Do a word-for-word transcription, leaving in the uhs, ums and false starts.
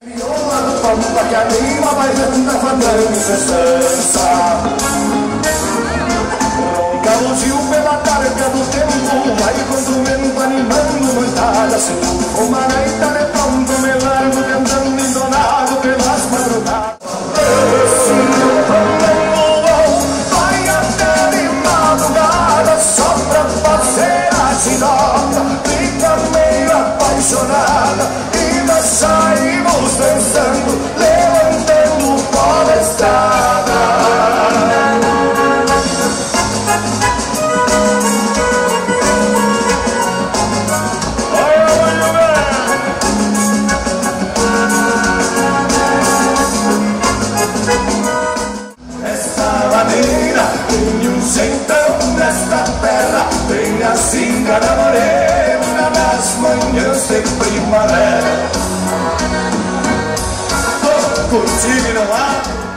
Viola do pampa que anima, vai vendo a fandango festança. Galuzio pela carga do tempo, vai quando vento animando montadas. O maraita de pronto me largo cantando indonado pelas madrugadas. Esse meu fandango vai até de madrugada, só pra fazer a ginota. Fica meio apaixonada e nós saímos dançando, levantando o pó da estrada. Tem um jeitão nesta terra, tem a cinga da morena nas manhãs de primavera. Oh, curtir não há.